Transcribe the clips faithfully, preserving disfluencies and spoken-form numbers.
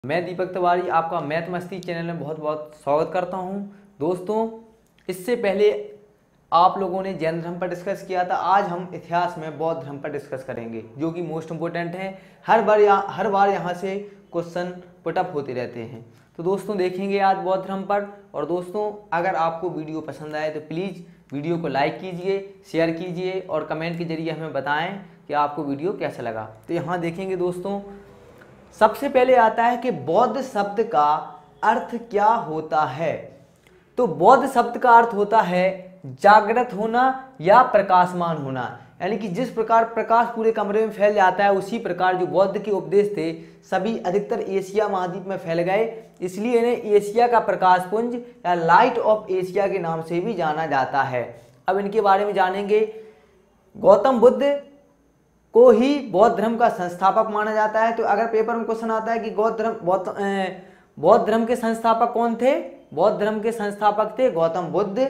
मैं दीपक तिवारी आपका मैथ मस्ती चैनल में बहुत बहुत स्वागत करता हूं। दोस्तों, इससे पहले आप लोगों ने जैन धर्म पर डिस्कस किया था। आज हम इतिहास में बौद्ध धर्म पर डिस्कस करेंगे, जो कि मोस्ट इम्पोर्टेंट है। हर बार यहाँ हर बार यहाँ से क्वेश्चन पुटअप होते रहते हैं। तो दोस्तों, देखेंगे आज बौद्ध धर्म पर। और दोस्तों, अगर आपको वीडियो पसंद आए तो प्लीज़ वीडियो को लाइक कीजिए, शेयर कीजिए और कमेंट के जरिए हमें बताएं कि आपको वीडियो कैसा लगा। तो यहाँ देखेंगे दोस्तों, सबसे पहले आता है कि बौद्ध शब्द का अर्थ क्या होता है। तो बौद्ध शब्द का अर्थ होता है जागृत होना या प्रकाशमान होना, यानी कि जिस प्रकार प्रकाश पूरे कमरे में फैल जाता है, उसी प्रकार जो बौद्ध के उपदेश थे सभी अधिकतर एशिया महाद्वीप में फैल गए। इसलिए इन्हें एशिया का प्रकाश पुंज या लाइट ऑफ एशिया के नाम से भी जाना जाता है। अब इनके बारे में जानेंगे। गौतम बुद्ध को ही बौद्ध धर्म का संस्थापक माना जाता है। तो अगर पेपर में क्वेश्चन आता है कि बौद्ध धर्म बौद्ध बौद्ध धर्म के संस्थापक कौन थे, बौद्ध धर्म के संस्थापक थे गौतम बुद्ध।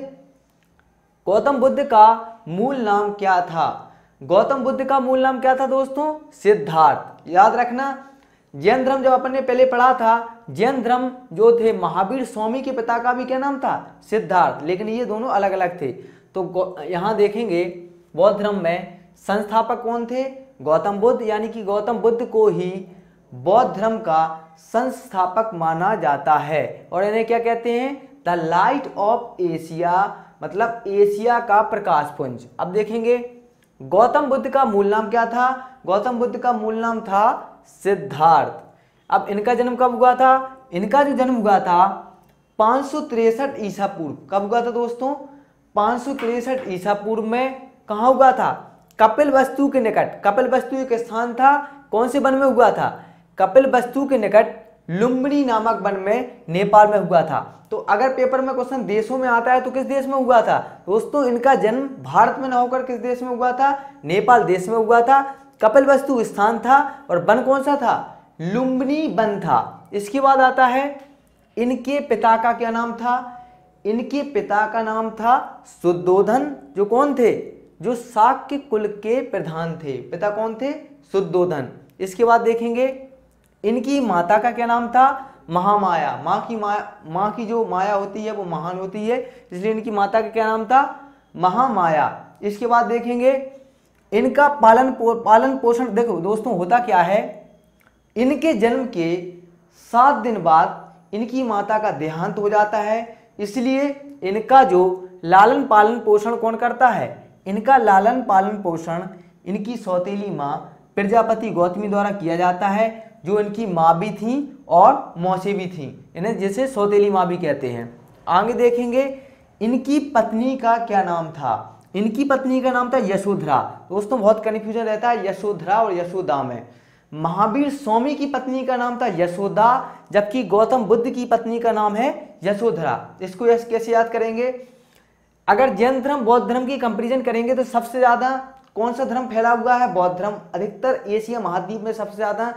गौतम बुद्ध का मूल नाम क्या था? गौतम बुद्ध का मूल नाम क्या था दोस्तों? सिद्धार्थ। याद रखना, जैन धर्म जब अपन ने पहले पढ़ा था, जैन धर्म जो थे महावीर स्वामी के पिता का भी क्या नाम था? सिद्धार्थ। लेकिन ये दोनों अलग अलग थे। तो यहाँ देखेंगे बौद्ध धर्म में संस्थापक कौन थे? गौतम बुद्ध, यानी कि गौतम बुद्ध को ही बौद्ध धर्म का संस्थापक माना जाता है। और इन्हें क्या कहते हैं? द लाइट ऑफ एशिया, मतलब एशिया का प्रकाश पुंज। अब देखेंगे गौतम बुद्ध का मूल नाम क्या था? गौतम बुद्ध का मूल नाम था सिद्धार्थ। अब इनका जन्म कब हुआ था? इनका जो जन्म हुआ था पाँच सौ तिरसठ ईसा पूर्व। कब हुआ था दोस्तों? पाँच सौ तिरसठ ईसा पूर्व में। कहाँ हुआ था? कपिलवस्तु के निकट। कपिलवस्तु एक स्थान था, कौन से वन में हुआ था? कपिलवस्तु के निकट लुम्बिनी नामक वन में, नेपाल में हुआ था। तो अगर पेपर में क्वेश्चन देशों में आता है तो किस देश में हुआ था दोस्तों? इनका जन्म भारत में न होकर किस देश में हुआ था? नेपाल देश में हुआ था। कपिलवस्तु स्थान था और वन कौन सा था? लुम्बिनी वन था। इसके बाद आता है इनके पिता का क्या नाम था? इनके पिता का नाम था शुद्धोधन, जो कौन थे? जो शाक्य कुल के प्रधान थे। पिता कौन थे? शुद्धोधन। इसके बाद देखेंगे इनकी माता का क्या नाम था? महामाया। माँ की माया, माँ की जो माया होती है वो महान होती है, इसलिए इनकी माता का क्या नाम था? महामाया। इसके बाद देखेंगे इनका पालन पो, पालन पोषण। देखो दोस्तों, होता क्या है, इनके जन्म के सात दिन बाद इनकी माता का देहांत हो जाता है। इसलिए इनका जो लालन पालन पोषण कौन करता है? इनका लालन पालन पोषण इनकी सौतेली माँ प्रजापति गौतमी द्वारा किया जाता है, जो इनकी माँ भी थी और मौसी भी थी। इन्हें जैसे सौतेली माँ भी कहते हैं। आगे देखेंगे इनकी पत्नी का क्या नाम था? इनकी पत्नी का नाम था यशोधरा। दोस्तों, बहुत कन्फ्यूजन रहता है यशोधरा और यशोदा में। महावीर स्वामी की पत्नी का नाम था यशोदा, जबकि गौतम बुद्ध की पत्नी का नाम है यशोधरा। इसको यश कैसे याद करेंगे? अगर जैन धर्म बौद्ध धर्म की कंपैरिजन करेंगे तो सबसे ज्यादा कौन सा धर्म फैला हुआ है? बौद्ध धर्म। अधिकतर एशिया महाद्वीप में सबसे ज्यादा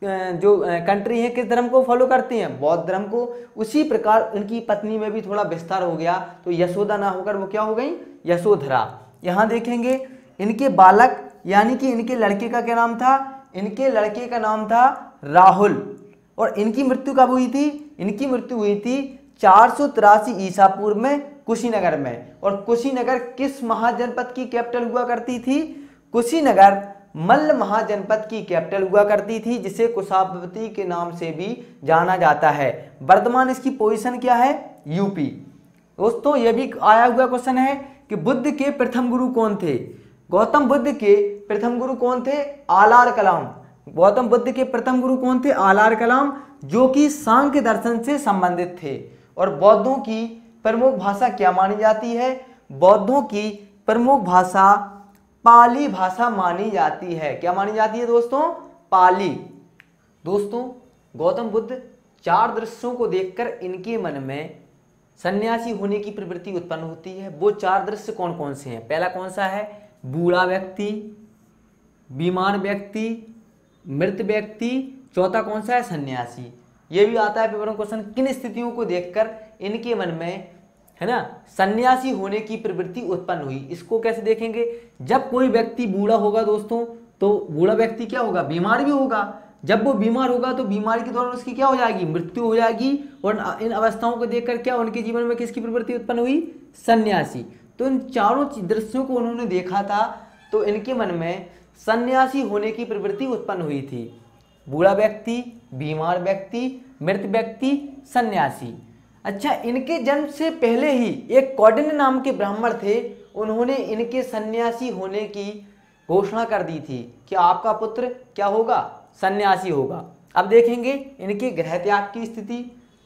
जो कंट्री है किस धर्म को फॉलो करती हैं? बौद्ध धर्म को। उसी प्रकार इनकी पत्नी में भी थोड़ा विस्तार हो गया, तो यशोदा ना होकर वो क्या हो गई? यशोधरा। यहाँ देखेंगे इनके बालक, यानी कि इनके लड़के का क्या नाम था? इनके लड़के का नाम था राहुल। और इनकी मृत्यु कब हुई थी? इनकी मृत्यु हुई थी चार सौ तिरासी ईसा पूर्व में कुशीनगर में। और कुशीनगर किस महाजनपद की कैपिटल हुआ करती थी? कुशीनगर मल्ल महाजनपद की कैपिटल हुआ करती थी, जिसे कुशावती के नाम से भी जाना जाता है। वर्तमान इसकी पोजीशन क्या है? यूपी। दोस्तों, यह भी आया हुआ क्वेश्चन है कि बुद्ध के प्रथम गुरु कौन थे? गौतम बुद्ध के प्रथम गुरु कौन थे? आलार कलाम। गौतम बुद्ध के प्रथम गुरु कौन थे? आलार कलाम, जो कि सांख्य दर्शन से संबंधित थे। और बौद्धों की प्रमुख भाषा क्या मानी जाती है? बौद्धों की प्रमुख भाषा पाली भाषा मानी जाती है। क्या मानी जाती है दोस्तों? पाली। दोस्तों, गौतम बुद्ध चार दृश्यों को देखकर इनके मन में सन्यासी होने की प्रवृत्ति उत्पन्न होती है। वो चार दृश्य कौन कौन से हैं? पहला कौन सा है? बूढ़ा व्यक्ति, बीमार व्यक्ति, मृत व्यक्ति। चौथा कौन सा है? सन्यासी। ये भी आता है पेपर में क्वेश्चन, किन स्थितियों को देखकर इनके मन में, है ना, सन्यासी होने की प्रवृत्ति उत्पन्न हुई? इसको कैसे देखेंगे? जब कोई व्यक्ति बूढ़ा होगा दोस्तों, तो बूढ़ा व्यक्ति क्या होगा? बीमार भी होगा। जब वो बीमार होगा तो बीमारी के दौरान उसकी क्या हो जाएगी, मृत्यु हो जाएगी। और इन अवस्थाओं को देखकर क्या उनके जीवन में किसकी प्रवृत्ति उत्पन्न हुई, सन्यासी। तो इन चारों दृश्यों को उन्होंने देखा था, तो इनके मन में सन्यासी होने की प्रवृत्ति उत्पन्न हुई थी। बूढ़ा व्यक्ति, बीमार व्यक्ति, मृत व्यक्ति, सन्यासी। अच्छा, इनके जन्म से पहले ही एक कौंडिन्य नाम के ब्राह्मण थे, उन्होंने इनके सन्यासी होने की घोषणा कर दी थी कि आपका पुत्र क्या होगा, सन्यासी होगा। अब देखेंगे इनके गृह त्याग की स्थिति।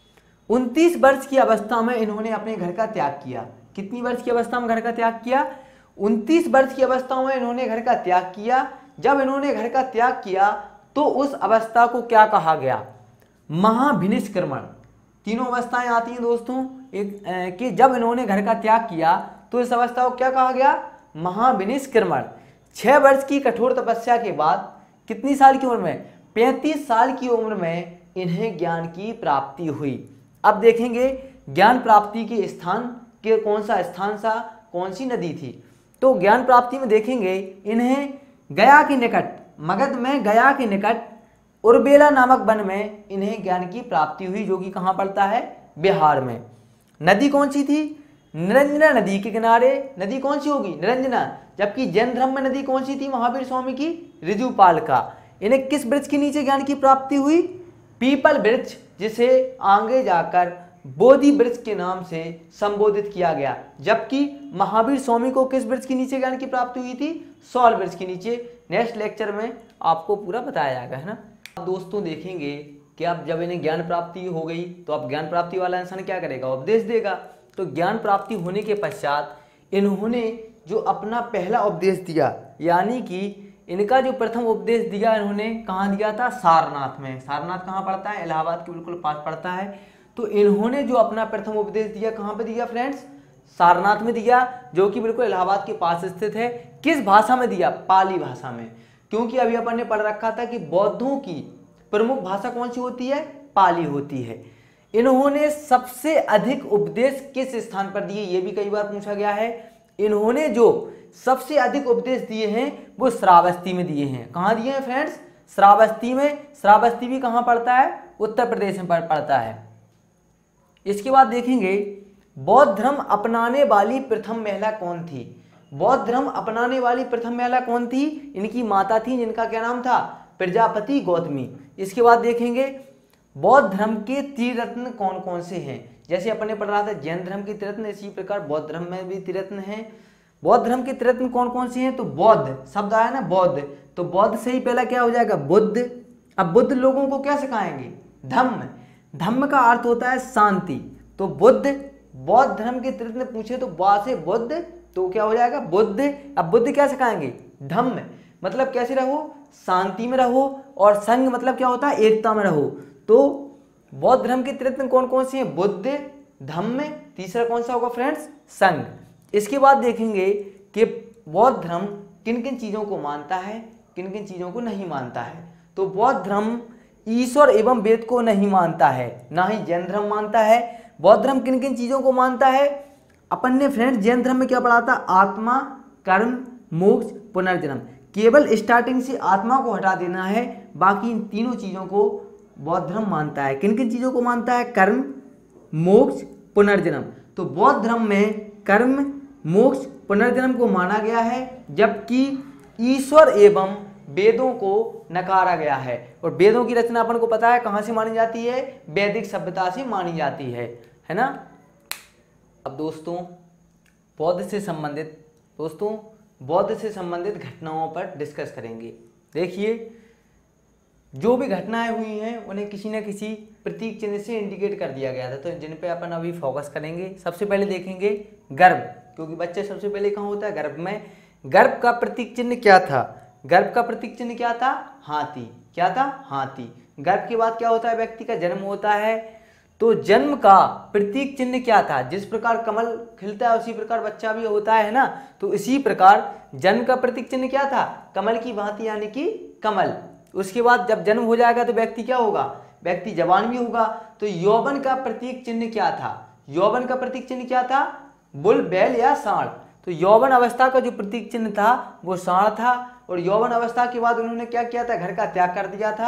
उनतीस वर्ष की अवस्था में इन्होंने अपने घर का त्याग किया। कितनी वर्ष की अवस्था में घर का त्याग किया, उनतीस वर्ष की अवस्था में इन्होंने घर का त्याग किया। जब इन्होंने घर का त्याग किया तो उस अवस्था को क्या कहा गया, महाभिनिष्क्रमण। तीनों अवस्थाएं आती हैं दोस्तों, एक कि जब इन्होंने घर का त्याग किया तो इस अवस्था को क्या कहा गया, महाभिनिष्क्रमण। छह वर्ष की कठोर तपस्या के बाद कितनी साल की उम्र में, पैंतीस साल की उम्र में इन्हें ज्ञान की प्राप्ति हुई। अब देखेंगे ज्ञान प्राप्ति के स्थान के कौन सा स्थान सा, कौन सी नदी थी। तो ज्ञान प्राप्ति में देखेंगे इन्हें गया के निकट, मगध में गया के निकट उर्बेला नामक वन में इन्हें ज्ञान की प्राप्ति हुई, जो कि कहाँ पड़ता है, बिहार में। नदी कौन सी थी, निरंजना नदी के किनारे। नदी कौन सी होगी, निरंजना। जबकि जैन धर्म में नदी कौन सी थी, महावीर स्वामी की ऋजुपाल का। इन्हें किस वृक्ष के नीचे ज्ञान की प्राप्ति हुई, पीपल वृक्ष, जिसे आगे जाकर बोधि वृक्ष के नाम से संबोधित किया गया। जबकि महावीर स्वामी को किस वृक्ष के नीचे ज्ञान की प्राप्ति हुई थी, सौल वृक्ष के नीचे। नेक्स्ट लेक्चर में आपको पूरा बताया जाएगा, है ना। अब दोस्तों देखेंगे कि अब जब इन्हें ज्ञान प्राप्ति हो गई तो अब ज्ञान प्राप्ति वाला इंसान क्या करेगा, उपदेश देगा। तो ज्ञान प्राप्ति होने के पश्चात इन्होंने जो अपना पहला उपदेश दिया, यानी कि इनका जो प्रथम उपदेश दिया इन्होंने कहाँ दिया था, सारनाथ में। सारनाथ कहाँ पड़ता है, इलाहाबाद के बिल्कुल पास पड़ता है। तो इन्होंने जो अपना प्रथम उपदेश दिया कहाँ पे दिया फ्रेंड्स, सारनाथ में दिया, जो कि बिल्कुल इलाहाबाद के पास स्थित है। किस भाषा में दिया, पाली भाषा में। क्योंकि अभी अपन ने पढ़ रखा था कि बौद्धों की प्रमुख भाषा कौन सी होती है, पाली होती है। इन्होंने सबसे अधिक उपदेश किस स्थान पर दिए, ये भी कई बार पूछा गया है। इन्होंने जो सबसे अधिक उपदेश दिए हैं वो श्रावस्ती में दिए हैं। कहाँ दिए हैं फ्रेंड्स, श्रावस्ती में। श्रावस्ती भी कहाँ पड़ता है, उत्तर प्रदेश में पड़ता है। इसके बाद देखेंगे बौद्ध धर्म अपनाने वाली प्रथम महिला कौन थी। बौद्ध धर्म अपनाने वाली प्रथम महिला कौन थी, इनकी माता थी, जिनका क्या नाम था, प्रजापति गौतमी। इसके बाद देखेंगे बौद्ध धर्म के त्रिरत्न कौन कौन से हैं। जैसे अपन ने पढ़ रहा था जैन धर्म के त्रिरत्न, इसी प्रकार बौद्ध धर्म में भी त्रिरत्न हैं। बौद्ध धर्म के त्रिरत्न कौन कौन से हैं, तो बौद्ध शब्द आया ना, बौद्ध, तो बौद्ध से ही पहला क्या हो जाएगा, बुद्ध। अब बुद्ध लोगों को क्या सिखाएंगे, धम्म। धम्म का अर्थ होता है शांति। तो बुद्ध, बौद्ध धर्म के त्रिरत्न पूछे तो बा से बुद्ध, तो क्या हो जाएगा, बुद्ध। अब बुद्ध क्या सिखाएंगे, धम्म, मतलब कैसे रहो, शांति में रहो। और संघ मतलब क्या होता है, एकता में रहो। तो बौद्ध धर्म के त्रिरत्न कौन कौन से हैं, बुद्ध, धम्म, तीसरा कौन सा होगा फ्रेंड्स, संघ। इसके बाद देखेंगे कि बौद्ध धर्म किन किन चीज़ों को मानता है, किन किन चीज़ों को नहीं मानता है। तो बौद्ध धर्म ईश्वर एवं वेद को नहीं मानता है, ना ही जैन धर्म मानता है। बौद्ध धर्म किन किन चीज़ों को मानता है, अपन ने फ्रेंड्स जैन धर्म में क्या पढ़ा था, आत्मा, कर्म, मोक्ष, पुनर्जन्म। केवल स्टार्टिंग से आत्मा को हटा देना है, बाकी इन तीनों चीज़ों को बौद्ध धर्म मानता है। किन किन चीज़ों को मानता है, कर्म, मोक्ष, पुनर्जन्म। तो बौद्ध धर्म में कर्म, मोक्ष, पुनर्जन्म को माना गया है, जबकि ईश्वर एवं वेदों को नकारा गया है। और वेदों की रचना अपन को पता है कहाँ से मानी जाती है, वैदिक सभ्यता से मानी जाती है, है ना। अब दोस्तों बौद्ध से संबंधित दोस्तों बौद्ध से संबंधित घटनाओं पर डिस्कस करेंगे। देखिए जो भी घटनाएं हुई हैं उन्हें किसी न किसी प्रतीक चिन्ह से इंडिकेट कर दिया गया था, तो जिन पे अपन अभी फोकस करेंगे। सबसे पहले देखेंगे गर्भ, क्योंकि बच्चे सबसे पहले कहाँ होता है, गर्भ में। गर्भ का प्रतीक चिन्ह क्या था, गर्भ का प्रतीक चिन्ह क्या था, हाथी। क्या था, हाथी। गर्भ के बाद क्या होता है, व्यक्ति का जन्म होता है। तो जन्म का प्रतीक चिन्ह क्या था, जिस प्रकार कमल खिलता है उसी प्रकार बच्चा भी होता है ना, तो इसी प्रकार जन्म का प्रतीक चिन्ह क्या था, कमल की भांति, यानी कि कमल। उसके बाद जब जन्म हो जाएगा तो व्यक्ति क्या होगा, व्यक्ति जवान भी होगा। तो यौवन का प्रतीक चिन्ह क्या था, यौवन का प्रतीक चिन्ह क्या था, बुल, बैल या सांड। तो यौवन अवस्था का जो प्रतीक चिन्ह था वो सांड था। और यौवन अवस्था के बाद उन्होंने क्या किया था, घर का त्याग कर दिया था।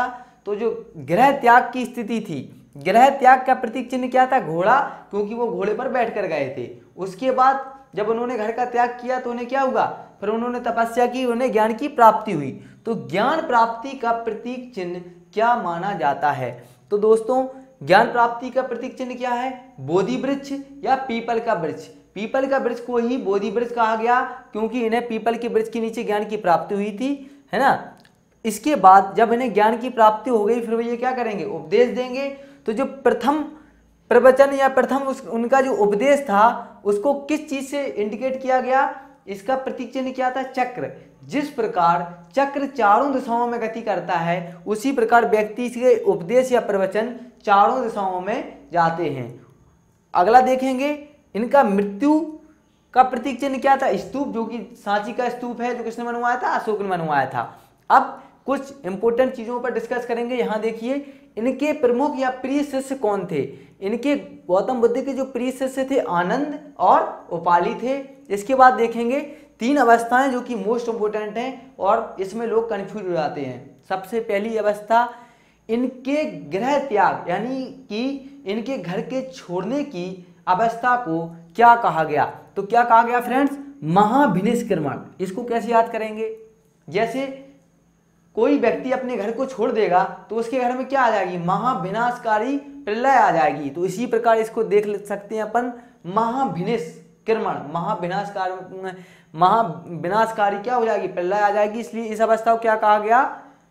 तो जो गृह त्याग की स्थिति थी, गृह त्याग का प्रतीक चिन्ह क्या था? घोड़ा, क्योंकि वो घोड़े पर बैठ कर गए थे। उसके बाद जब उन्होंने घर का त्याग किया तो उन्हें क्या हुआ? फिर उन्होंने तपस्या की, उन्हें ज्ञान की प्राप्ति हुई। तो ज्ञान प्राप्ति का प्रतीक चिन्ह क्या माना जाता है? तो दोस्तों ज्ञान प्राप्ति का प्रतीक चिन्ह क्या है? बोधि वृक्ष या पीपल का वृक्ष। पीपल का वृक्ष को ही बोधि वृक्ष कहा गया, क्योंकि इन्हें पीपल के वृक्ष के नीचे ज्ञान की प्राप्ति हुई थी, है ना। इसके बाद जब इन्हें ज्ञान की प्राप्ति हो गई, फिर वो ये क्या करेंगे? उपदेश देंगे। तो जो प्रथम प्रवचन या प्रथम उस उनका जो उपदेश था, उसको किस चीज से इंडिकेट किया गया? इसका प्रतीक चिन्ह क्या था? चक्र। जिस प्रकार चक्र चारों दिशाओं में गति करता है, उसी प्रकार व्यक्ति के उपदेश या प्रवचन चारों दिशाओं में जाते हैं। अगला देखेंगे, इनका मृत्यु का प्रतीक चिन्ह क्या था? स्तूप, जो कि सांची का स्तूप है, जो किसने बनवाया था? अशोक ने बनवाया था। अब कुछ इंपोर्टेंट चीजों पर डिस्कस करेंगे। यहाँ देखिए, इनके प्रमुख या प्रिय शिष्य कौन थे? इनके गौतम बुद्ध के जो प्रिय शिष्य थे, आनंद और उपाली थे। इसके बाद देखेंगे तीन अवस्थाएं जो कि मोस्ट इंपोर्टेंट हैं और इसमें लोग कंफ्यूज हो जाते हैं। सबसे पहली अवस्था, इनके गृह त्याग यानी कि इनके घर के छोड़ने की अवस्था को क्या कहा गया? तो क्या कहा गया फ्रेंड्स? महाविनिष्क्रमण। इसको कैसे याद करेंगे? जैसे कोई व्यक्ति अपने घर को छोड़ देगा तो उसके घर में क्या आ जाएगी? महाविनाशकारी प्रलय आ जाएगी। तो इसी प्रकार इसको देख सकते हैं अपन, महाविनिष्क्रमण, महाविनाशकारी महाविनाशकारी क्या हो जाएगी? प्रलय आ जाएगी। इसलिए इस अवस्था को क्या कहा गया?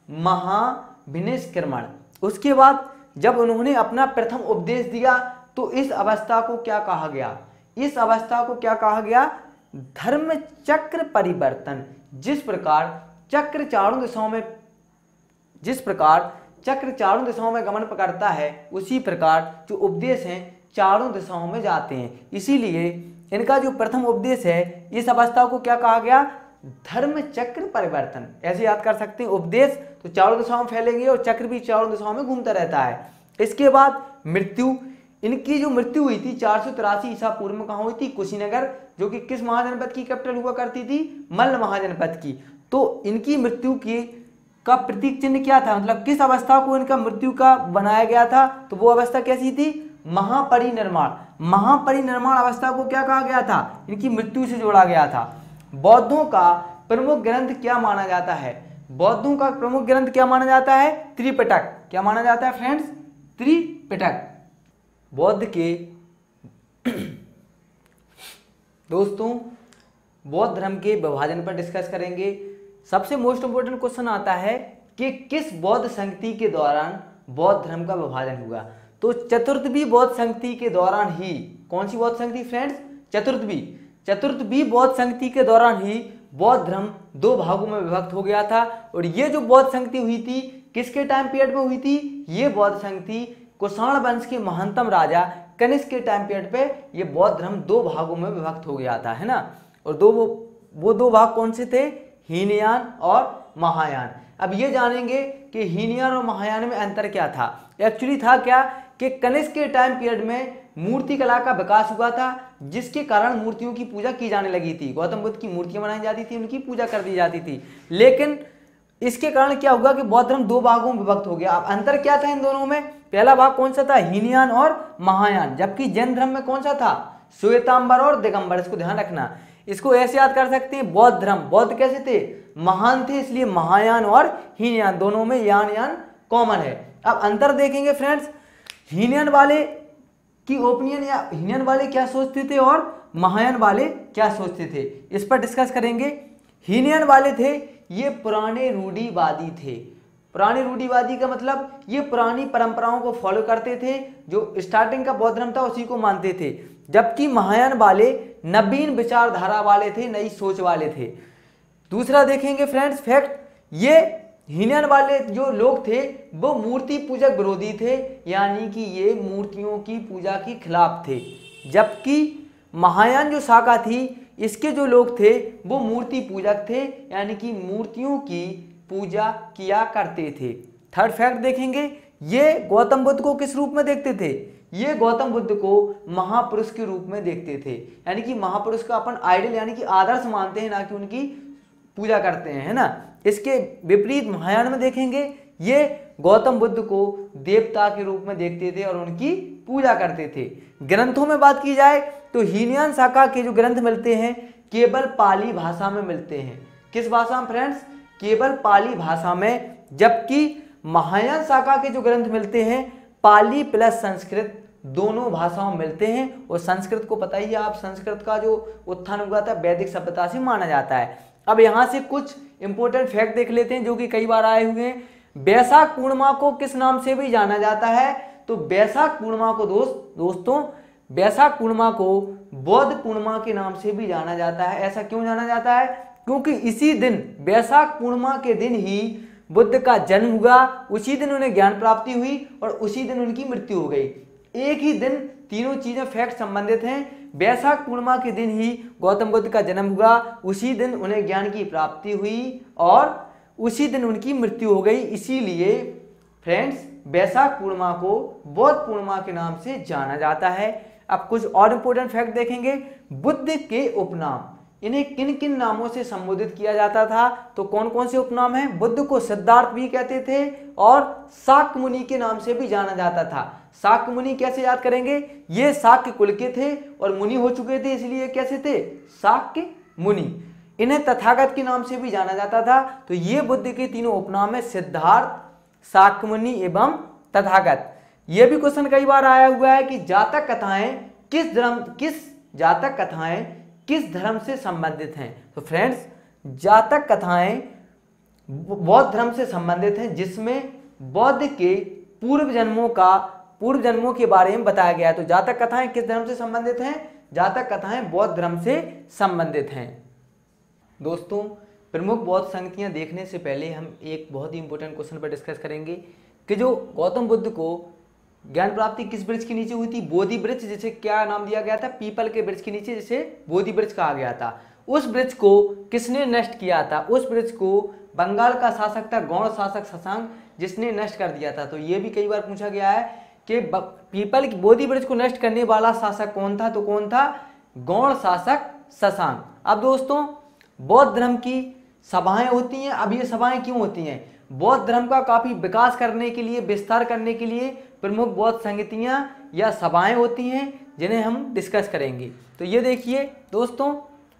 महाविनिष्क्रमण। उसके बाद जब उन्होंने अपना प्रथम उपदेश दिया तो इस अवस्था को क्या कहा गया? इस अवस्था को क्या कहा गया? धर्म चक्र परिवर्तन। जिस प्रकार चक्र चारों दिशाओं में जिस प्रकार चक्र चारों दिशाओं में गमन पकड़ता है, उसी प्रकार जो उपदेश हैं चारों दिशाओं में जाते हैं। इसीलिए इनका जो प्रथम उपदेश है, इस अवस्था को क्या कहा गया? धर्म चक्र परिवर्तन। ऐसे याद कर सकते हैं, उपदेश तो चारों दिशाओं में फैलेंगे और चक्र भी चारों दिशाओं में घूमता रहता है। इसके बाद मृत्यु, इनकी जो मृत्यु हुई थी चार सौ तिरासी ईसा पूर्व में कहाँ हुई थी? कुशीनगर, जो कि किस महाजनपद की कैपिटल हुआ करती थी? मल्ल महाजनपद की। तो इनकी मृत्यु की का प्रतीक चिन्ह क्या था? मतलब किस अवस्था को इनका मृत्यु का बनाया गया था? तो वो अवस्था कैसी थी? महापरिनिर्वाण। महापरिनिर्वाण अवस्था को क्या कहा गया था? इनकी मृत्यु से जोड़ा गया था। बौद्धों का प्रमुख ग्रंथ क्या माना जाता है? बौद्धों का प्रमुख ग्रंथ क्या माना जाता है? त्रिपिटक। क्या माना जाता है फ्रेंड्स? त्रिपिटक। बौद्ध के दोस्तों बौद्ध धर्म के विभाजन पर डिस्कस करेंगे। सबसे मोस्ट इंपोर्टेंट क्वेश्चन आता है कि किस बौद्ध संगति के दौरान बौद्ध धर्म का विभाजन हुआ? तो चतुर्थवी बौद्ध संगति के दौरान ही। कौन सी बौद्ध संगति फ्रेंड्स? चतुर्थवी। चतुर्थवी बौद्ध संगति के दौरान ही बौद्ध धर्म दो भागों में विभक्त हो गया था। और ये जो बौद्ध संगति हुई थी, किसके टाइम पीरियड में हुई थी? ये बौद्ध संगति कुषाण वंश के महानतम राजा कनिष्क के टाइम पीरियड पे ये बौद्ध धर्म दो भागों में विभक्त हो गया था, है ना। और दो वो वो दो भाग कौन से थे? हीनयान और महायान। अब ये जानेंगे कि हीनयान और महायान में अंतर क्या था। एक्चुअली था क्या कि कनिष्क के टाइम पीरियड में मूर्ति कला का विकास हुआ था, जिसके कारण मूर्तियों की पूजा की जाने लगी थी। गौतम बुद्ध की मूर्तियां बनाई जाती थी, उनकी पूजा कर दी जाती थी। लेकिन इसके कारण क्या हुआ कि बौद्ध धर्म दो भागों में विभक्त हो गया। अब अंतर क्या था इन दोनों में? पहला भाग कौन सा था? हीनयान और महायान। जबकि जैन धर्म में कौन सा था? श्वेतांबर और दिगंबर। इसको ध्यान रखना। इसको ऐसे याद कर सकते हैं, बौद्ध धर्म, बौद्ध कैसे थे? महान थे, इसलिए महायान और हीनयान दोनों में यान यान कॉमन है। अब अंतर देखेंगे फ्रेंड्स, हीनयान वाले की ओपिनियन या हीनयान वाले क्या सोचते थे और महायान वाले क्या सोचते थे, इस पर डिस्कस करेंगे। हीनयान वाले थे ये पुराने रूढ़िवादी थे। पुराने रूढ़िवादी का मतलब ये पुरानी परंपराओं को फॉलो करते थे, जो स्टार्टिंग का बौद्ध धर्म था उसी को मानते थे। जबकि महायान वाले नवीन विचारधारा वाले थे, नई सोच वाले थे। दूसरा देखेंगे फ्रेंड्स फैक्ट, ये हीनयान वाले जो लोग थे वो मूर्ति पूजक विरोधी थे, यानी कि ये मूर्तियों की पूजा के खिलाफ थे। जबकि महायान जो शाखा थी, इसके जो लोग थे वो मूर्ति पूजक थे, यानी कि मूर्तियों की पूजा किया करते थे। थर्ड फैक्ट देखेंगे, ये गौतम बुद्ध को किस रूप में देखते थे? ये गौतम बुद्ध को महापुरुष के रूप में देखते थे, यानी कि महापुरुष का अपन आइडल यानी कि आदर्श मानते हैं, ना कि उनकी पूजा करते हैं, है ना। इसके विपरीत महायान में देखेंगे, ये गौतम बुद्ध को देवता के रूप में देखते थे और उनकी पूजा करते थे। ग्रंथों में बात की जाए तो हीनयान शाखा के जो ग्रंथ मिलते हैं केवल पाली भाषा में मिलते हैं। किस भाषा में फ्रेंड्स? केवल पाली भाषा में। जबकि महायान शाखा के जो ग्रंथ मिलते हैं पाली प्लस संस्कृत दोनों भाषाओं में मिलते हैं। और संस्कृत को पता ही है आप, संस्कृत का जो उत्थान हुआ था वैदिक सभ्यता से माना जाता है। अब यहाँ से कुछ इंपॉर्टेंट फैक्ट देख लेते हैं जो कि कई बार आए हुए हैं। वैशाख पूर्णिमा को किस नाम से भी जाना जाता है? तो वैशाख पूर्णिमा को दोस्त दोस्तों वैशाख पूर्णिमा को बौद्ध पूर्णिमा के नाम से भी जाना जाता है। ऐसा क्यों जाना जाता है? क्योंकि इसी दिन वैशाख पूर्णिमा के दिन ही बुद्ध का जन्म हुआ, उसी दिन उन्हें ज्ञान प्राप्ति हुई और उसी दिन उनकी मृत्यु हो गई। एक ही दिन तीनों चीजें फैक्ट संबंधित हैं। वैशाख पूर्णिमा के दिन ही गौतम बुद्ध का जन्म हुआ, उसी दिन उन्हें ज्ञान की प्राप्ति हुई और उसी दिन उनकी मृत्यु हो गई। इसीलिए फ्रेंड्स वैशाख पूर्णिमा को बौद्ध पूर्णिमा के नाम से जाना जाता है। अब कुछ और इंपोर्टेंट फैक्ट देखेंगे। बुद्ध के उपनाम, इन्हें किन किन नामों से संबोधित किया जाता था? तो कौन कौन से उपनाम हैं? बुद्ध को सिद्धार्थ भी कहते थे और शाक्य मुनि के नाम से भी जाना जाता था। शाक्य मुनि कैसे याद करेंगे? ये शाक्य कुल के थे और मुनि हो चुके थे, इसलिए कैसे थे? शाक्य मुनि। इन्हें तथागत के नाम से भी जाना जाता था। तो ये बुद्ध के तीनों उपनाम है, सिद्धार्थ, शाक्य मुनि एवं तथागत। ये भी क्वेश्चन कई बार आया हुआ है कि जातक कथाएं किस धर्म किस जातक कथाएं किस धर्म से संबंधित हैं? तो फ्रेंड्स जातक कथाएं बौद्ध धर्म से संबंधित हैं, जिसमें बौद्ध के पूर्व जन्मों का पूर्व जन्मों के बारे में बताया गया है। तो जातक कथाएं किस धर्म से संबंधित हैं? जातक कथाएं बौद्ध धर्म से संबंधित हैं। दोस्तों प्रमुख बौद्ध संगतियां देखने से पहले हम एक बहुत ही इंपॉर्टेंट क्वेश्चन पर डिस्कस करेंगे कि जो गौतम बुद्ध को ज्ञान प्राप्ति किस वृक्ष के नीचे हुई थी? बोधि वृक्ष, जिसे क्या नाम दिया गया था? पीपल के वृक्ष के नीचे, जिसे बोधि वृक्ष कहा गया था। उस वृक्ष को किसने नष्ट किया था? उस वृक्ष को बंगाल का शासक था गौड़ शासक शशांक, जिसने नष्ट कर दिया था। तो ये भी कई बार पूछा गया है कि पीपल की बोधि वृक्ष को नष्ट करने वाला शासक कौन था? तो कौन था? गौड़ शासक शशांक। अब दोस्तों बौद्ध धर्म की सभाएं होती हैं। अब ये सभाएं क्यों होती हैं? बौद्ध धर्म का काफी विकास करने के लिए, विस्तार करने के लिए प्रमुख बौद्ध संगतियां या सभाएं होती हैं, जिन्हें हम डिस्कस करेंगे। तो ये देखिए दोस्तों,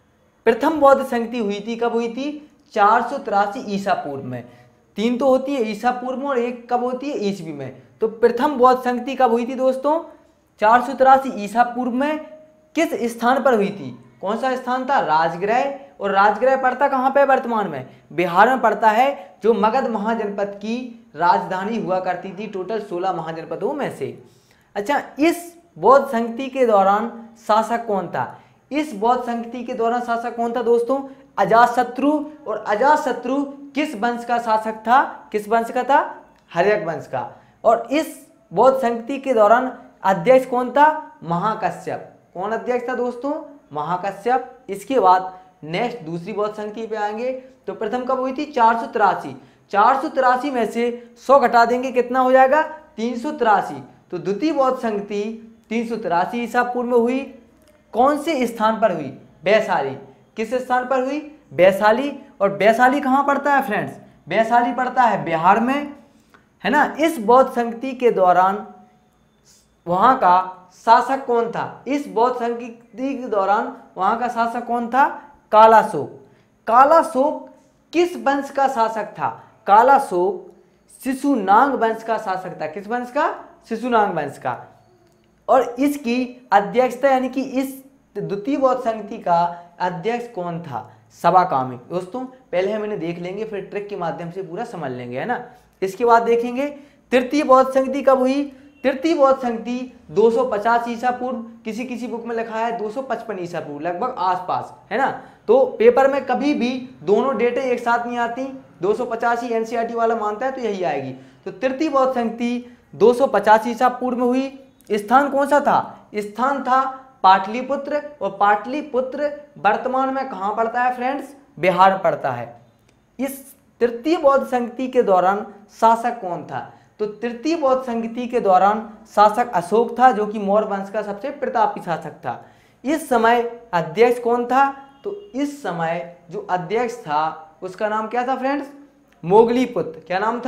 प्रथम बौद्ध संगति हुई थी, कब हुई थी? चार सौ तिरासी ईसा पूर्व में। तीन तो होती है ईसा पूर्व में और एक कब होती है? ईसवी में। तो प्रथम बौद्ध संगति कब हुई थी दोस्तों? चार सौ तिरासी ईसा पूर्व में। किस स्थान पर हुई थी? कौन सा स्थान था? राजगृह। और राजगृह पड़ता कहाँ पे? वर्तमान में बिहार में पड़ता है, जो मगध महाजनपद की राजधानी हुआ करती थी, टोटल सोलह महाजनपदों में से। अच्छा, इस बौद्ध संगति के दौरान शासक कौन था? इस बौद्ध संगति के दौरान शासक कौन था दोस्तों? अजातशत्रु। और अजातशत्रु किस वंश का शासक था? किस वंश का था? हर्यक वंश का। और इस बौद्ध संगति के दौरान अध्यक्ष कौन था? महाकश्यप। कौन अध्यक्ष था दोस्तों? महाकश्यप। इसके बाद नेक्स्ट दूसरी बौद्ध संगति पे आएंगे। तो प्रथम कब हुई थी? चार सौ तिरासी। चार सौ तिरासी में से सौ घटा देंगे, कितना हो जाएगा? तीन सौ तिरासी। तो द्वितीय बौद्ध संगति तीन सौ तिरासी ईसा पूर्व में हुई। कौन से स्थान पर हुई? वैशाली। किस स्थान पर हुई? वैशाली। और वैशाली कहाँ पड़ता है फ्रेंड्स? वैशाली पड़ता है बिहार में, है ना। इस बौद्ध संगति के दौरान वहां का शासक कौन था? इस बौद्ध संगति के दौरान वहां का शासक कौन था? कालाशोक। कालाशोक किस वंश का शासक था? कालाशोक शिशुनाग वंश का शासक था। किस वंश का? शिशुनाग वंश का। और इसकी अध्यक्षता, यानी कि इस द्वितीय बौद्ध संगति का अध्यक्ष कौन था? सवाकामिक। दोस्तों पहले हम इन्हें देख लेंगे, फिर ट्रिक के माध्यम से पूरा समझ लेंगे, है ना। इसके बाद देखेंगे तृतीय बौद्ध संगति कब हुई? तृतीय बौद्ध संगति दो सौ पचास ईसा पूर्व, किसी किसी बुक में लिखा है दो सौ पचपन ईसा पूर्व, लगभग आसपास, है ना। तो पेपर में कभी भी दोनों डेटे एक साथ नहीं आती। दो सौ पचास ही एनसीईआरटी वाला मानता है तो यही आएगी। तो तृतीय बौद्ध संगति दो सौ पचास ईसा पूर्व में हुई। स्थान कौन सा था? स्थान था पाटलिपुत्र। और पाटलिपुत्र वर्तमान में कहाँ पड़ता है फ्रेंड्स? बिहार में पड़ता है। इस तृतीय बौद्ध संगति के दौरान शासक कौन था? तो तृतीय बौद्ध संगति के दौरान शासक अशोक था, जो कि मौर्य वंश का सबसे प्रतापी शासक था। इस समय अध्यक्ष कौन था? तो इस समय जो अध्यक्ष था उसका नाम क्या था फ्रेंड्स? मोगलीपुत्र। क्या नाम था?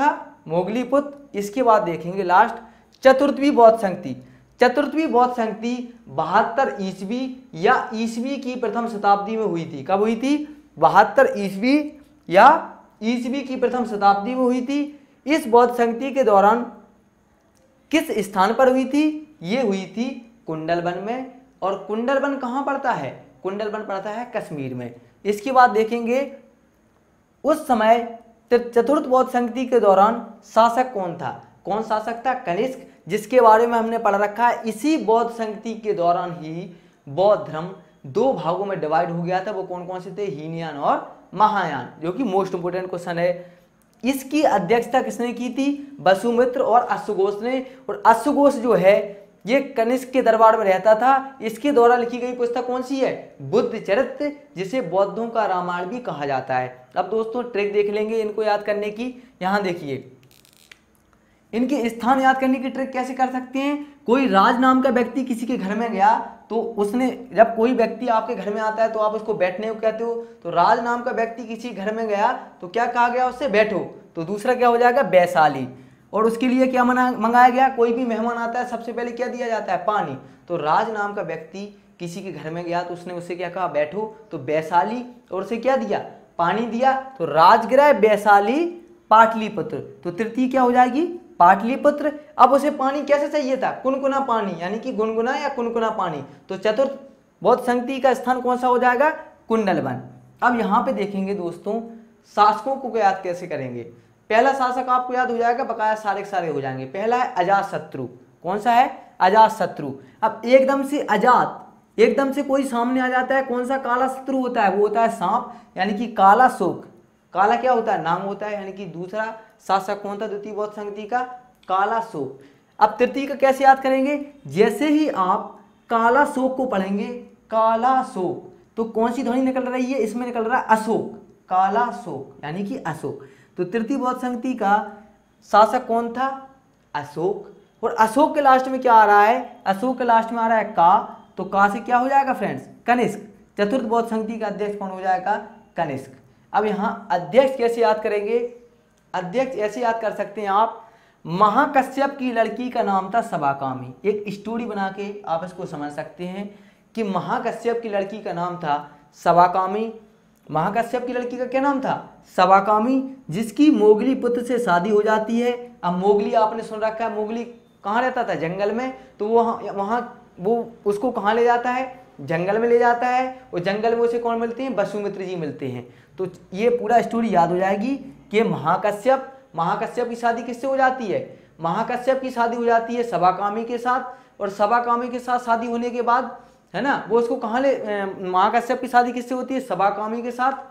मोगली पुत्र। इसके बाद देखेंगे लास्ट चतुर्थवी बौद्ध संगति। चतुर्थवी बौद्ध संगति बहत्तर ईस्वी या ईस्वी की प्रथम शताब्दी में हुई थी। कब हुई थी? बहत्तर ईस्वी या ईस्वी की प्रथम शताब्दी में हुई थी। इस बौद्ध संगति के दौरान किस स्थान पर हुई थी? ये हुई थी कुंडलवन में। और कुंडलवन कहाँ पड़ता है? कुंडलवन पड़ता है कश्मीर में। इसके बाद देखेंगे उस समय चतुर्थ बौद्ध संगति के दौरान शासक कौन था? कौन शासक था? कनिष्क, जिसके बारे में हमने पढ़ रखा है। इसी बौद्ध संगति के दौरान ही बौद्ध धर्म दो भागों में डिवाइड हो गया था। वो कौन कौन से थे? हीनयान और महायान, जो कि मोस्ट इंपोर्टेंट क्वेश्चन है। इसकी अध्यक्षता किसने की थी? वसुमित्र और अश्वघोष ने। और अश्वघोष जो है ये कनिष्क के दरबार में रहता था। इसके द्वारा लिखी गई पुस्तक कौन सी है? बुद्ध चरित्र, जिसे बौद्धों का रामायण भी कहा जाता है। अब दोस्तों ट्रिक देख लेंगे इनको याद करने की। यहाँ देखिए, इनके स्थान याद करने की ट्रिक कैसे कर सकते हैं। कोई राज नाम का व्यक्ति किसी के घर में गया तो उसने, जब कोई व्यक्ति आपके घर में आता है तो आप उसको बैठने को कहते हो। तो राज नाम का व्यक्ति किसी घर में गया तो क्या कहा गया उससे? बैठो। तो दूसरा क्या हो जाएगा? वैशाली। और उसके लिए क्या मना मंगाया गया? कोई भी मेहमान आता है सबसे पहले क्या दिया जाता है? पानी। तो राज नाम का व्यक्ति किसी के घर में गया तो उसने उससे क्या कहा? बैठो। तो वैशाली, और उसे क्या दिया? पानी दिया। तो राजगृह वैशाली पाटलिपुत्र। तो तृतीय क्या हो जाएगी? पाटलिपुत्र। अब उसे पानी कैसे चाहिए था? कुनकुना पानी, यानी कि गुनगुना या कुनकुना पानी। तो चतुर्थ बौद्ध संगति का स्थान कौन सा हो जाएगा? कुंडलवन। अब यहाँ पे देखेंगे दोस्तों शासकों को याद कैसे करेंगे। पहला शासक आपको याद हो जाएगा, बकाया सारे सारे हो जाएंगे। पहला है अजातशत्रु। कौन सा है? अजातशत्रु। अब एकदम से अजात, एकदम से कोई सामने आ जाता है, कौन सा काला शत्रु होता है? वो होता है सांप, यानी कि काला शोक। काला क्या होता है? नाम होता है, यानी कि दूसरा शासक कौन था द्वितीय बौद्ध संगति का? काला शोक। अब तृतीय का कैसे याद करेंगे? जैसे ही आप काला शोक को पढ़ेंगे, काला शोक, तो कौन सी ध्वनि निकल रही है? इसमें निकल रहा है अशोक। काला शोक यानी कि अशोक। तो तृतीय बौद्ध संगति का शासक कौन था? अशोक। और अशोक के लास्ट में क्या आ रहा है? अशोक के लास्ट में आ रहा है का। तो का से क्या हो जाएगा फ्रेंड्स? कनिष्क। चतुर्थ बौद्ध संगति का अध्यक्ष कौन हो जाएगा? कनिष्क। अब यहाँ अध्यक्ष कैसे याद करेंगे? अध्यक्ष ऐसे याद कर सकते हैं आप, महाकश्यप की लड़की का नाम था सभाकामी। एक स्टोरी बना के आप इसको समझ सकते हैं कि महाकश्यप की लड़की का नाम था सभाकामी। महाकश्यप की लड़की का क्या नाम था? सभाकामी, जिसकी मोगली पुत्र से शादी हो जाती है। अब मोगली आपने सुन रखा है, मोगली कहाँ रहता था? जंगल में। तो वो वहाँ वो उसको कहाँ ले जाता है? जंगल में ले जाता है। और जंगल में उसे कौन मिलते हैं? वसुमित्र जी मिलते हैं। तो ये पूरा स्टोरी याद हो जाएगी कि महाकश्यप महाकश्यप की शादी किससे हो जाती है? महाकश्यप की शादी हो जाती है सभाकामी के साथ। और सभाकामी के साथ शादी होने के बाद, है ना, वो उसको कहाँ ले, महाकश्यप की शादी किससे होती है? सभाकामी के साथ।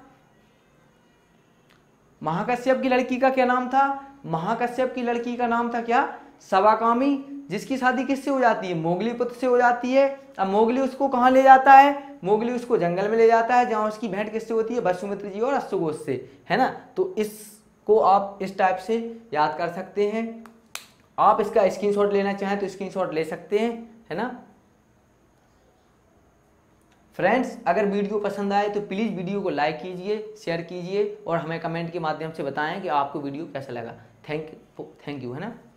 महाकश्यप की लड़की का क्या नाम था? महाकश्यप की लड़की का नाम था क्या? सभाकामी, जिसकी शादी किससे हो जाती है? मोगली पुत्र से हो जाती है। अब मोगली उसको कहाँ ले जाता है? मोगली उसको जंगल में ले जाता है, जहाँ उसकी भेंट किससे होती है? वसुमित्र जी और अश्वघोष से, है ना। तो इसको आप इस टाइप से याद कर सकते हैं। आप इसका स्क्रीनशॉट लेना चाहें तो स्क्रीनशॉट ले सकते हैं, है ना। फ्रेंड्स, अगर वीडियो पसंद आए तो प्लीज़ वीडियो को लाइक कीजिए, शेयर कीजिए और हमें कमेंट के माध्यम से बताएं कि आपको वीडियो कैसा लगा। थैंक यू थैंक यू है ना।